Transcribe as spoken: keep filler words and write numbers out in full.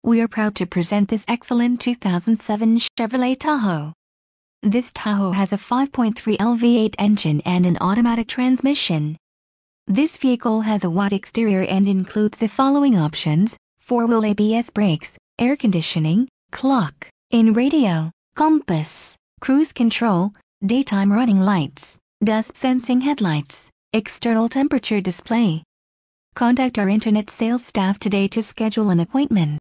We are proud to present this excellent two thousand seven Chevrolet Tahoe. This Tahoe has a five point three liter V eight engine and an automatic transmission. This vehicle has a white exterior and includes the following options: four-wheel A B S brakes, air conditioning, clock, in radio, compass, cruise control, daytime running lights, dust sensing headlights, external temperature display. Contact our internet sales staff today to schedule an appointment.